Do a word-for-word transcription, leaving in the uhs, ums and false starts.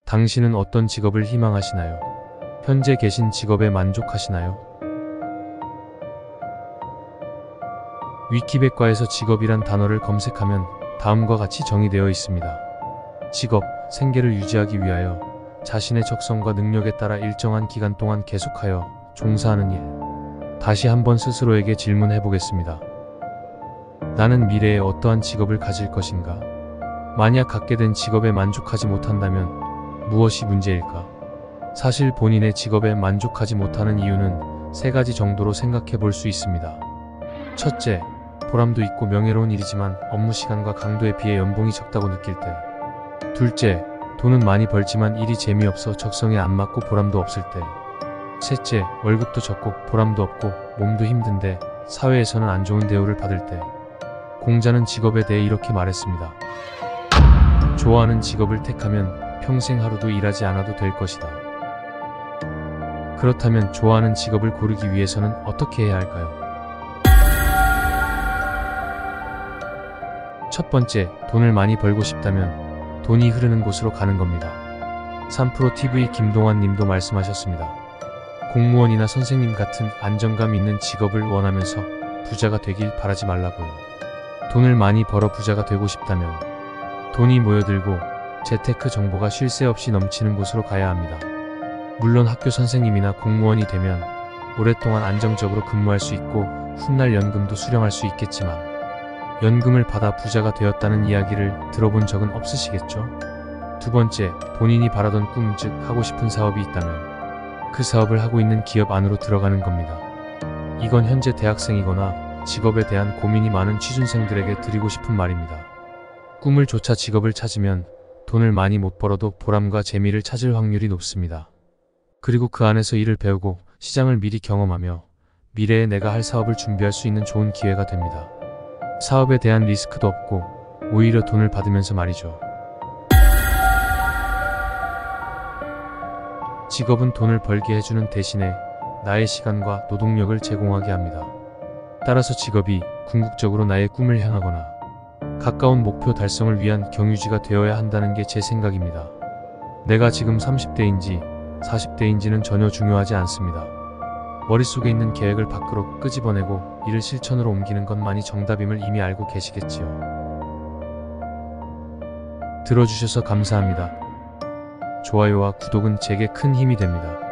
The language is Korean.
당신은 어떤 직업을 희망하시나요? 현재 계신 직업에 만족하시나요? 위키백과에서 직업이란 단어를 검색하면 다음과 같이 정의되어 있습니다. 직업, 생계를 유지하기 위하여 자신의 적성과 능력에 따라 일정한 기간 동안 계속하여 종사하는 일. 다시 한번 스스로에게 질문해 보겠습니다. 나는 미래에 어떠한 직업을 가질 것인가? 만약 갖게 된 직업에 만족하지 못한다면 무엇이 문제일까? 사실 본인의 직업에 만족하지 못하는 이유는 세 가지 정도로 생각해 볼 수 있습니다. 첫째, 보람도 있고 명예로운 일이지만 업무 시간과 강도에 비해 연봉이 적다고 느낄 때. 둘째, 돈은 많이 벌지만 일이 재미없어 적성에 안 맞고 보람도 없을 때. 셋째, 월급도 적고 보람도 없고 몸도 힘든데 사회에서는 안 좋은 대우를 받을 때. 공자는 직업에 대해 이렇게 말했습니다. 좋아하는 직업을 택하면 평생 하루도 일하지 않아도 될 것이다. 그렇다면 좋아하는 직업을 고르기 위해서는 어떻게 해야 할까요? 첫 번째, 돈을 많이 벌고 싶다면 돈이 흐르는 곳으로 가는 겁니다. 삼프로티브이 김동완 님도 말씀하셨습니다. 공무원이나 선생님 같은 안정감 있는 직업을 원하면서 부자가 되길 바라지 말라고요. 돈을 많이 벌어 부자가 되고 싶다면 돈이 모여들고 재테크 정보가 쉴 새 없이 넘치는 곳으로 가야 합니다. 물론 학교 선생님이나 공무원이 되면 오랫동안 안정적으로 근무할 수 있고 훗날 연금도 수령할 수 있겠지만 연금을 받아 부자가 되었다는 이야기를 들어본 적은 없으시겠죠? 두 번째, 본인이 바라던 꿈, 즉 하고 싶은 사업이 있다면 그 사업을 하고 있는 기업 안으로 들어가는 겁니다. 이건 현재 대학생이거나 직업에 대한 고민이 많은 취준생들에게 드리고 싶은 말입니다. 꿈을 쫓아 직업을 찾으면 돈을 많이 못 벌어도 보람과 재미를 찾을 확률이 높습니다. 그리고 그 안에서 일을 배우고 시장을 미리 경험하며 미래에 내가 할 사업을 준비할 수 있는 좋은 기회가 됩니다. 사업에 대한 리스크도 없고 오히려 돈을 받으면서 말이죠. 직업은 돈을 벌게 해주는 대신에 나의 시간과 노동력을 제공하게 합니다. 따라서 직업이 궁극적으로 나의 꿈을 향하거나 가까운 목표 달성을 위한 경유지가 되어야 한다는 게 제 생각입니다. 내가 지금 삼십 대인지 사십 대인지는 전혀 중요하지 않습니다. 머릿속에 있는 계획을 밖으로 끄집어내고 이를 실천으로 옮기는 것만이 정답임을 이미 알고 계시겠지요. 들어주셔서 감사합니다. 좋아요와 구독은 제게 큰 힘이 됩니다.